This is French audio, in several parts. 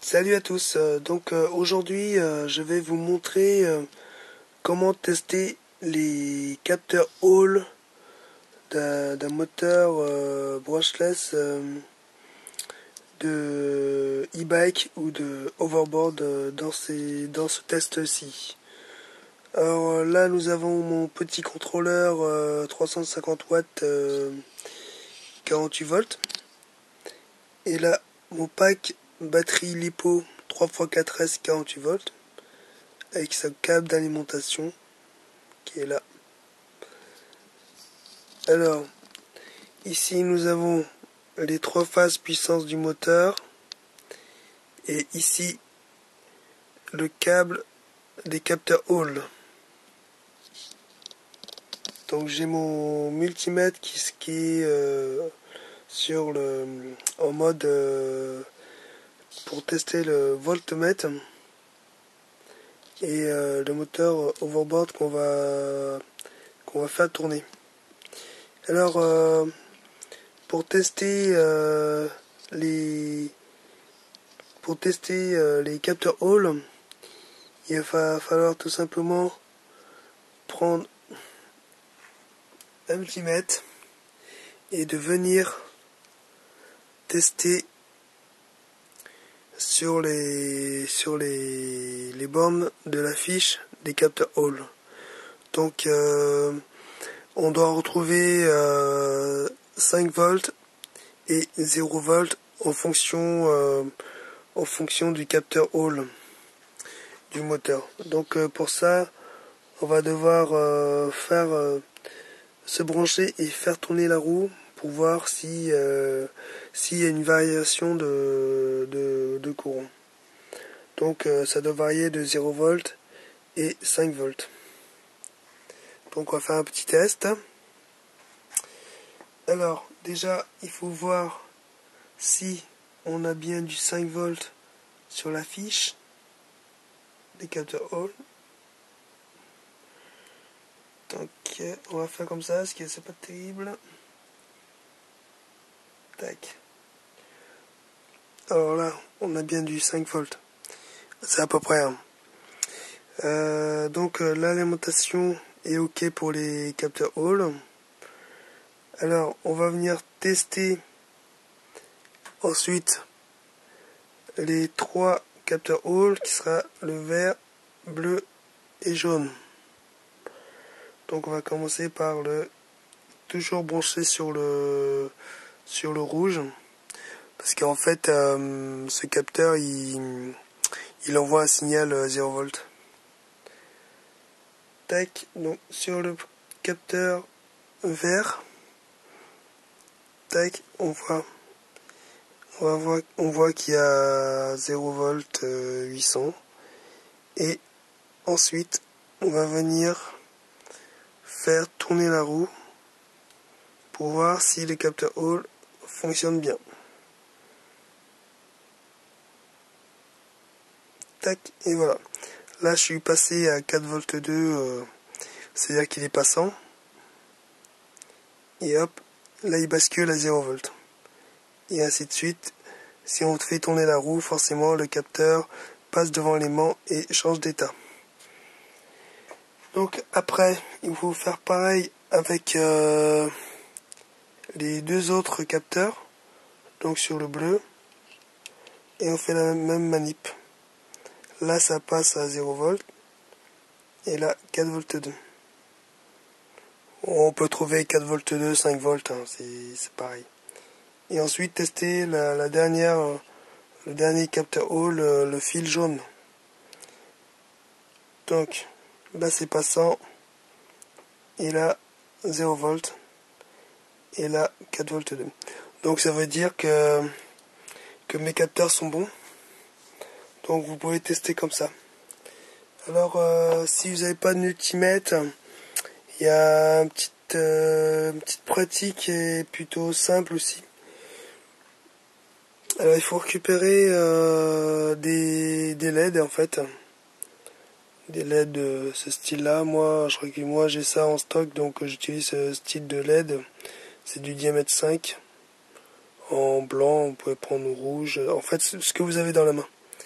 Salut à tous, aujourd'hui je vais vous montrer comment tester les capteurs Hall d'un moteur brushless de e-bike ou de overboard dans ce test-ci. Alors là nous avons mon petit contrôleur 350 watts 48 volts et là mon pack batterie LiPo 3x4S 48 volts avec sa câble d'alimentation qui est là. Alors ici nous avons les 3 phases puissance du moteur et ici le câble des capteurs Hall. Donc j'ai mon multimètre qui est en mode pour tester le voltmètre et le moteur overboard qu'on va faire tourner. Alors pour tester les capteurs Hall, il va falloir tout simplement prendre un multimètre et de venir tester sur les bornes de la fiche des capteurs Hall. Donc on doit retrouver 5 volts et 0 volts en fonction du capteur Hall du moteur. Donc pour ça on va devoir se brancher et faire tourner la roue pour voir s'il y a une variation de courant. Donc ça doit varier de 0 volts et 5 volts. Donc on va faire un petit test. Alors déjà il faut voir si on a bien du 5 volts sur la fiche des capteurs Hall. Donc on va faire comme ça, parce que c'est pas terrible. Tac. Alors là, on a bien du 5 volts. C'est à peu près. Donc l'alimentation est ok pour les capteurs Hall. Alors on va venir tester ensuite les 3 capteurs Hall qui sera le vert, bleu et jaune. Donc on va commencer par le toujours brancher sur le rouge, parce qu'en fait ce capteur il envoie un signal 0 volts. Tac, donc sur le capteur vert, tac, on voit qu'il y a 0 volts 800, et ensuite on va venir faire tourner la roue pour voir si les capteurs Hall fonctionnent bien. Tac, et voilà. Là je suis passé à 4 volts 2, c'est-à-dire qu'il est passant. Et hop, là il bascule à 0 volts. Et ainsi de suite. Si on fait tourner la roue, forcément le capteur passe devant l'aimant et change d'état. Donc après, il faut faire pareil avec les 2 autres capteurs. Donc sur le bleu. Et on fait la même manip. Là ça passe à 0 volts. Et là 4 volts 2. On peut trouver 4 volts 2, 5 volts, c'est pareil. Et ensuite tester le dernier capteur Hall, le fil jaune. Donc là c'est passant. Et là 0 volts. Et là 4 volts 2. Donc ça veut dire que mes capteurs sont bons. Donc vous pouvez tester comme ça. Alors si vous n'avez pas de multimètre, il y a une petite pratique qui est plutôt simple aussi. Alors il faut récupérer des LED en fait. Des LED de ce style là. Moi j'ai ça en stock, donc j'utilise ce style de LED. C'est du diamètre 5. En blanc, vous pouvez prendre rouge. En fait ce que vous avez dans la main.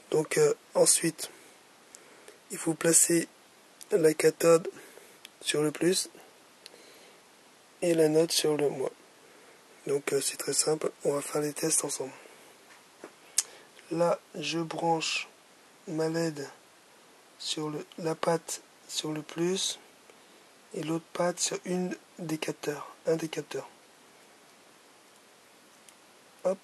Donc ensuite, il faut placer la cathode sur le plus et la note sur le moins. Donc c'est très simple, on va faire les tests ensemble. Là, je branche ma LED sur la patte sur le plus et l'autre patte sur un des capteurs. Hop.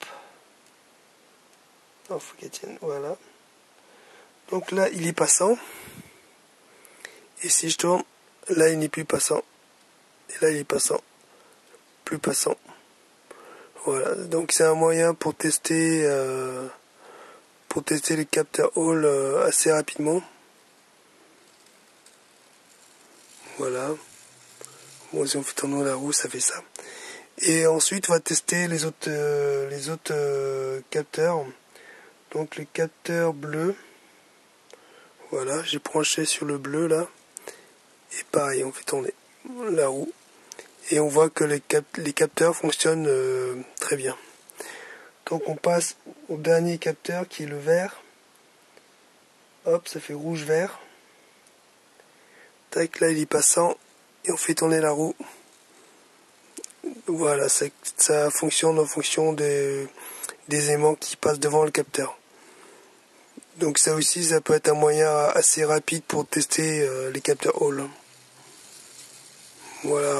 Il faut qu'elle tienne, voilà. Donc là, il est passant. Et si je tourne, là, il n'est plus passant. Et là, il est passant. Plus passant. Voilà. Donc c'est un moyen pour tester les capteurs Hall assez rapidement. Voilà. Bon, si on fait tourner la roue, ça fait ça. Et ensuite, on va tester les autres capteurs. Donc le capteur bleu. Voilà, j'ai branché sur le bleu là. Et pareil, on fait tourner la roue. Et on voit que les capteurs fonctionnent très bien. Donc on passe au dernier capteur qui est le vert. Hop, ça fait rouge-vert. Tac, là il est passant. Et on fait tourner la roue. Voilà, ça fonctionne en fonction des aimants qui passent devant le capteur. Donc ça aussi, ça peut être un moyen assez rapide pour tester les capteurs Hall. Voilà.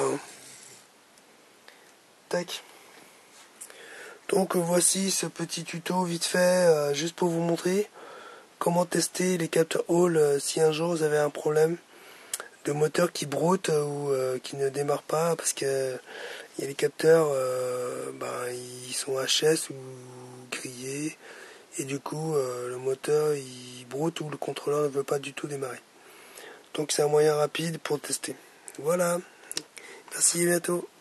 Tac. Donc voici ce petit tuto vite fait, juste pour vous montrer comment tester les capteurs Hall si un jour vous avez un problème de moteur qui broute ou qui ne démarre pas parce que il y a les capteurs, ils sont HS ou grillés et du coup le moteur il broute ou le contrôleur ne veut pas du tout démarrer. Donc c'est un moyen rapide pour tester. Voilà, merci, à bientôt.